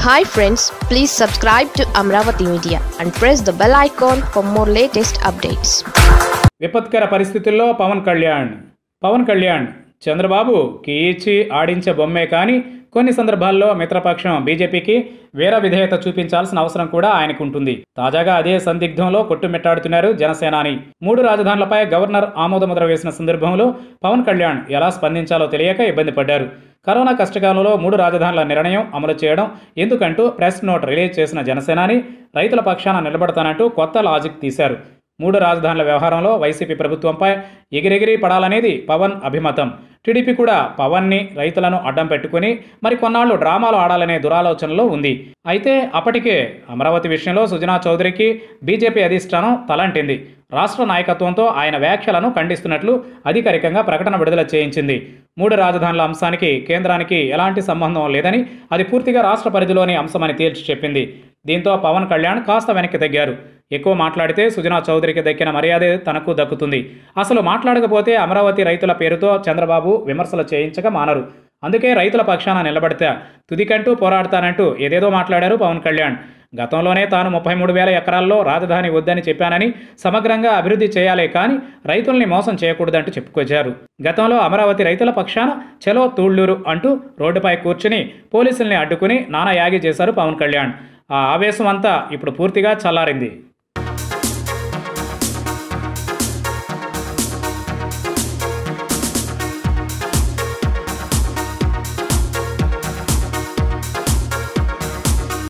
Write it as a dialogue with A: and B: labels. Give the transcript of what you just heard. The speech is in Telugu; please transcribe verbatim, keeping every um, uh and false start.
A: Hi friends, please subscribe to Amaravathi Media and press the bell icon for more latest updates.
B: విపత్కర పరిస్థితుల్లో పవన్ కళ్యాణ్ పవన్ కళ్యాణ్ చంద్రబాబు కీచి ఆడించే బొమ్మే కానీ కొన్ని సందర్భాల్లో మిత్రపక్షం బీజేపీకి వేరే విధేయత చూపించాల్సిన అవసరం కూడా ఆయనకు ఉంటుంది. తాజాగా అదే సందిగ్ధంలో కొట్టుమిట్టాడుతున్నారు జనసేనాని. మూడు రాజధానులపై గవర్నర్ ఆమోదముద్ర వేసిన సందర్భంలో పవన్ కళ్యాణ్ ఎలా స్పందించాలో తెలియక ఇబ్బంది పడ్డారు. కరోనా కష్టకాలంలో మూడు రాజధానుల నిర్ణయం అమలు చేయడం ఎందుకంటూ ప్రెస్ నోట్ రిలీజ్ చేసిన జనసేనాని రైతుల పక్షాన నిలబడతానంటూ కొత్త లాజిక్ తీశారు. మూడు రాజధానుల వ్యవహారంలో వైసీపీ ప్రభుత్వంపై ఎగిరెగిరి పడాలనేది పవన్ అభిమతం. టీడీపీ కూడా పవన్ని రైతులను అడ్డం పెట్టుకుని మరి కొన్నాళ్లు డ్రామాలు ఆడాలనే దురాలోచనలో ఉంది. అయితే అప్పటికే అమరావతి విషయంలో సుజనా చౌదరికి బీజేపీ అధిష్టానం తలంటింది. రాష్ట్ర నాయకత్వంతో ఆయన వ్యాఖ్యలను ఖండిస్తున్నట్లు అధికారికంగా ప్రకటన విడుదల చేయించింది. మూడు రాజధానుల అంశానికి కేంద్రానికి ఎలాంటి సంబంధం లేదని, అది పూర్తిగా రాష్ట్ర పరిధిలోని అంశమని తేల్చి చెప్పింది. దీంతో పవన్ కళ్యాణ్ కాస్త వెనక్కి తగ్గారు. ఎక్కువ మాట్లాడితే సుజనా చౌదరికి దక్కిన మర్యాదే తనకు దక్కుతుంది. అసలు మాట్లాడకపోతే అమరావతి రైతుల పేరుతో చంద్రబాబు విమర్శలు చేయించక మానరు. అందుకే రైతుల పక్షాన నిలబడితే తుదికంటూ పోరాడతానంటూ ఏదేదో మాట్లాడారు పవన్ కళ్యాణ్. గతంలోనే తాను ముప్పై మూడు వేల ఎకరాల్లో రాజధాని వద్దని చెప్పానని, సమగ్రంగా అభివృద్ధి చేయాలే కానీ రైతుల్ని మోసం చేయకూడదంటూ చెప్పుకొచ్చారు. గతంలో అమరావతి రైతుల పక్షాన చలో తూళ్లూరు అంటూ రోడ్డుపై కూర్చుని పోలీసుల్ని అడ్డుకుని నానా యాగి చేశారు పవన్ కళ్యాణ్. ఆ ఆవేశం అంతా ఇప్పుడు పూర్తిగా చల్లారింది.